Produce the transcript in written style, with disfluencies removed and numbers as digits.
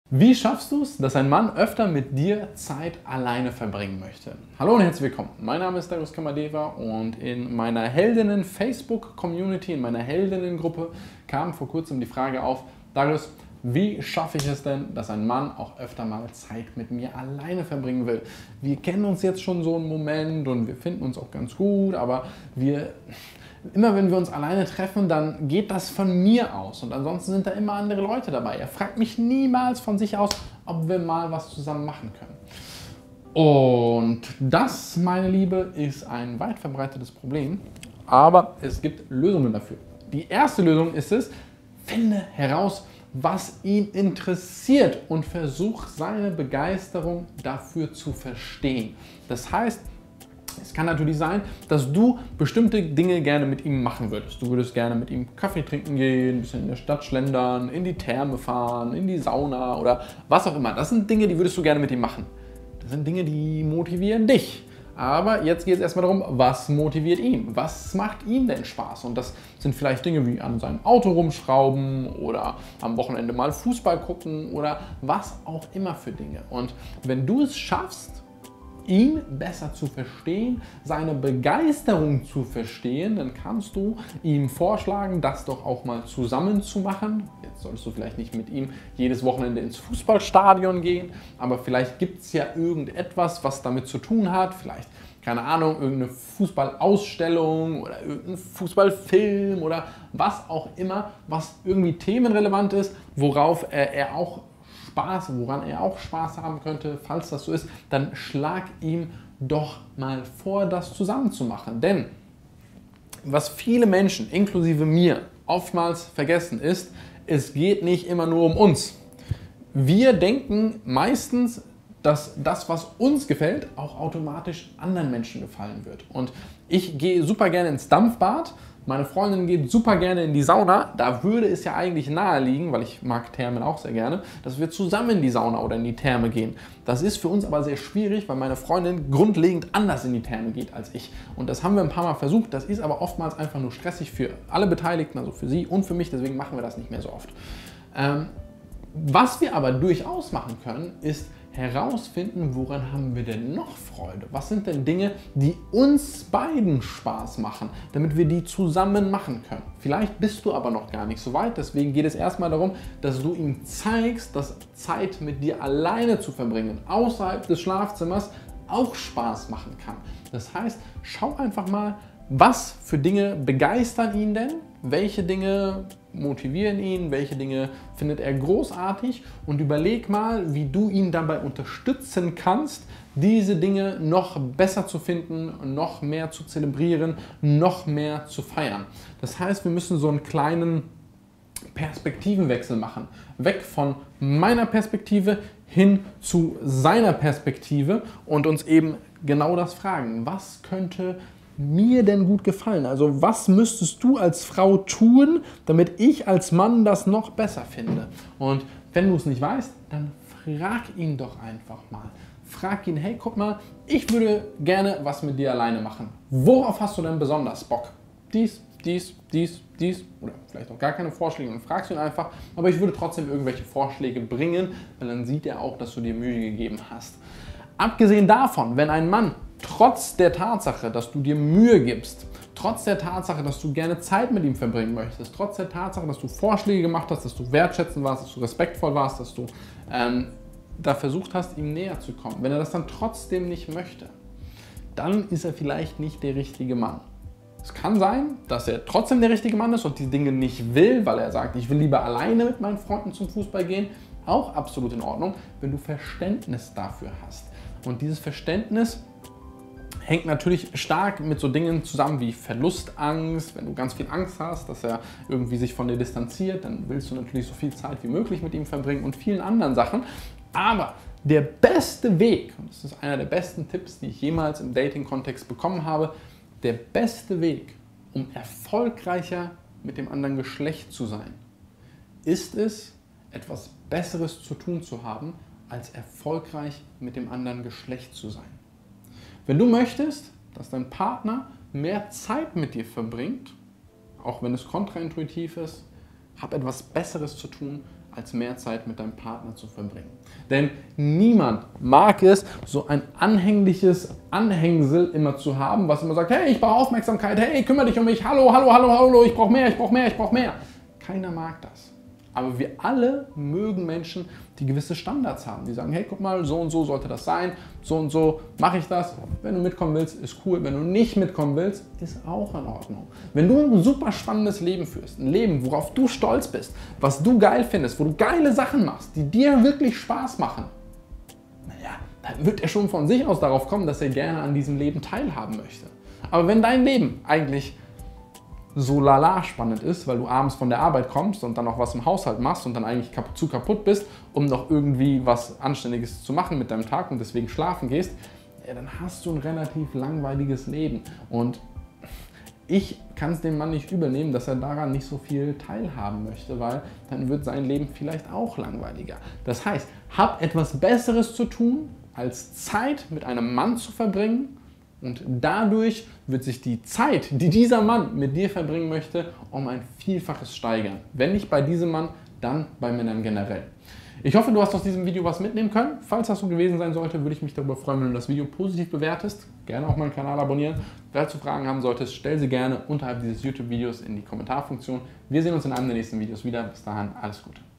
Wie schaffst du es, dass ein Mann öfter mit dir Zeit alleine verbringen möchte? Hallo und herzlich willkommen. Mein Name ist Darius Kamadeva und in meiner Heldinnen-Facebook-Community, in meiner Heldinnen-Gruppe kam vor kurzem die Frage auf, Darius, wie schaffe ich es denn, dass ein Mann auch öfter mal Zeit mit mir alleine verbringen will? Wir kennen uns jetzt schon so einen Moment und wir finden uns auch ganz gut, aber immer wenn wir uns alleine treffen, dann geht das von mir aus und ansonsten sind da immer andere Leute dabei. Er fragt mich niemals von sich aus, ob wir mal was zusammen machen können. Und das, meine Liebe, ist ein weit verbreitetes Problem, aber es gibt Lösungen dafür. Die erste Lösung ist es, finde heraus, was ihn interessiert und versuch seine Begeisterung dafür zu verstehen. Das heißt, es kann natürlich sein, dass du bestimmte Dinge gerne mit ihm machen würdest. Du würdest gerne mit ihm Kaffee trinken gehen, ein bisschen in der Stadt schlendern, in die Therme fahren, in die Sauna oder was auch immer. Das sind Dinge, die würdest du gerne mit ihm machen. Das sind Dinge, die motivieren dich. Aber jetzt geht es erstmal darum, was motiviert ihn? Was macht ihm denn Spaß? Und das sind vielleicht Dinge wie an seinem Auto rumschrauben oder am Wochenende mal Fußball gucken oder was auch immer für Dinge. Und wenn du es schaffst, ihn besser zu verstehen, seine Begeisterung zu verstehen, dann kannst du ihm vorschlagen, das doch auch mal zusammen zu machen. Jetzt solltest du vielleicht nicht mit ihm jedes Wochenende ins Fußballstadion gehen, aber vielleicht gibt es ja irgendetwas, was damit zu tun hat. Vielleicht, keine Ahnung, irgendeine Fußballausstellung oder irgendein Fußballfilm oder was auch immer, was irgendwie themenrelevant ist, woran er auch Spaß haben könnte. Falls das so ist, dann schlag ihm doch mal vor, das zusammen zu machen. Denn was viele Menschen, inklusive mir, oftmals vergessen ist, es geht nicht immer nur um uns. Wir denken meistens, dass das, was uns gefällt, auch automatisch anderen Menschen gefallen wird. Und ich gehe super gerne ins Dampfbad. Meine Freundin geht super gerne in die Sauna. Da würde es ja eigentlich nahe liegen, weil ich mag Thermen auch sehr gerne, dass wir zusammen in die Sauna oder in die Therme gehen. Das ist für uns aber sehr schwierig, weil meine Freundin grundlegend anders in die Therme geht als ich. Und das haben wir ein paar Mal versucht. Das ist aber oftmals einfach nur stressig für alle Beteiligten, also für sie und für mich. Deswegen machen wir das nicht mehr so oft. Was wir aber durchaus machen können, ist herausfinden, woran haben wir denn noch Freude? Was sind denn Dinge, die uns beiden Spaß machen, damit wir die zusammen machen können? Vielleicht bist du aber noch gar nicht so weit, deswegen geht es erstmal darum, dass du ihm zeigst, dass Zeit mit dir alleine zu verbringen, außerhalb des Schlafzimmers, auch Spaß machen kann. Das heißt, schau einfach mal, was für Dinge begeistern ihn denn? Welche Dinge motivieren ihn? Welche Dinge findet er großartig? Und überleg mal, wie du ihn dabei unterstützen kannst, diese Dinge noch besser zu finden, noch mehr zu zelebrieren, noch mehr zu feiern. Das heißt, wir müssen so einen kleinen Perspektivenwechsel machen. Weg von meiner Perspektive hin zu seiner Perspektive und uns eben genau das fragen. Was könnte mir denn gut gefallen? Also was müsstest du als Frau tun, damit ich als Mann das noch besser finde? Und wenn du es nicht weißt, dann frag ihn doch einfach mal. Frag ihn, hey, guck mal, ich würde gerne was mit dir alleine machen. Worauf hast du denn besonders Bock? Dies oder vielleicht auch gar keine Vorschläge und fragst ihn einfach, aber ich würde trotzdem irgendwelche Vorschläge bringen, weil dann sieht er auch, dass du dir Mühe gegeben hast. Abgesehen davon, wenn ein Mann trotz der Tatsache, dass du dir Mühe gibst, trotz der Tatsache, dass du gerne Zeit mit ihm verbringen möchtest, trotz der Tatsache, dass du Vorschläge gemacht hast, dass du wertschätzend warst, dass du respektvoll warst, dass du da versucht hast, ihm näher zu kommen. Wenn er das dann trotzdem nicht möchte, dann ist er vielleicht nicht der richtige Mann. Es kann sein, dass er trotzdem der richtige Mann ist und die Dinge nicht will, weil er sagt, ich will lieber alleine mit meinen Freunden zum Fußball gehen. Auch absolut in Ordnung, wenn du Verständnis dafür hast. Und dieses Verständnis hängt natürlich stark mit so Dingen zusammen wie Verlustangst. Wenn du ganz viel Angst hast, dass er irgendwie sich von dir distanziert, dann willst du natürlich so viel Zeit wie möglich mit ihm verbringen und vielen anderen Sachen. Aber der beste Weg, und das ist einer der besten Tipps, die ich jemals im Dating-Kontext bekommen habe, der beste Weg, um erfolgreicher mit dem anderen Geschlecht zu sein, ist es, etwas Besseres zu tun zu haben, als erfolgreich mit dem anderen Geschlecht zu sein. Wenn du möchtest, dass dein Partner mehr Zeit mit dir verbringt, auch wenn es kontraintuitiv ist, hab etwas Besseres zu tun, als mehr Zeit mit deinem Partner zu verbringen. Denn niemand mag es, so ein anhängliches Anhängsel immer zu haben, was immer sagt, hey, ich brauche Aufmerksamkeit, hey, kümmere dich um mich, hallo, hallo, hallo, hallo, ich brauche mehr, ich brauche mehr, ich brauche mehr. Keiner mag das. Aber wir alle mögen Menschen, die gewisse Standards haben. Die sagen, hey, guck mal, so und so sollte das sein, so und so mache ich das. Wenn du mitkommen willst, ist cool. Wenn du nicht mitkommen willst, ist auch in Ordnung. Wenn du ein super spannendes Leben führst, ein Leben, worauf du stolz bist, was du geil findest, wo du geile Sachen machst, die dir wirklich Spaß machen, naja, dann wird er schon von sich aus darauf kommen, dass er gerne an diesem Leben teilhaben möchte. Aber wenn dein Leben eigentlich so lala spannend ist, weil du abends von der Arbeit kommst und dann noch was im Haushalt machst und dann eigentlich zu kaputt bist, um noch irgendwie was Anständiges zu machen mit deinem Tag und deswegen schlafen gehst, ja, dann hast du ein relativ langweiliges Leben. Und ich kann es dem Mann nicht übernehmen, dass er daran nicht so viel teilhaben möchte, weil dann wird sein Leben vielleicht auch langweiliger. Das heißt, hab etwas Besseres zu tun, als Zeit mit einem Mann zu verbringen. Und dadurch wird sich die Zeit, die dieser Mann mit dir verbringen möchte, um ein Vielfaches steigern. Wenn nicht bei diesem Mann, dann bei Männern generell. Ich hoffe, du hast aus diesem Video was mitnehmen können. Falls das so gewesen sein sollte, würde ich mich darüber freuen, wenn du das Video positiv bewertest. Gerne auch meinen Kanal abonnieren. Falls du Fragen haben solltest, stell sie gerne unterhalb dieses YouTube-Videos in die Kommentarfunktion. Wir sehen uns in einem der nächsten Videos wieder. Bis dahin, alles Gute.